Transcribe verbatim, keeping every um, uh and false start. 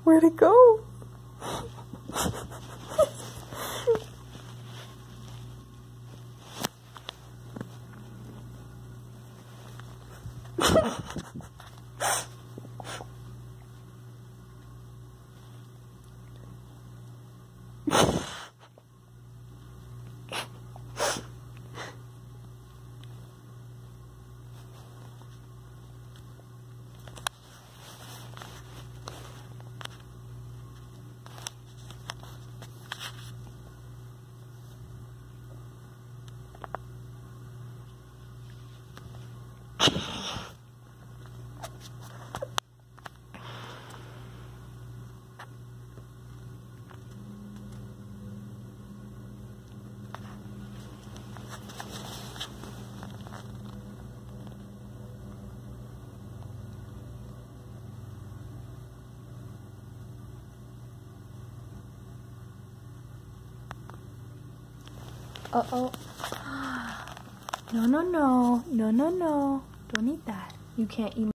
Where'd it go? Uh-oh. No, no, no. No, no, no. Don't eat that. You can't eat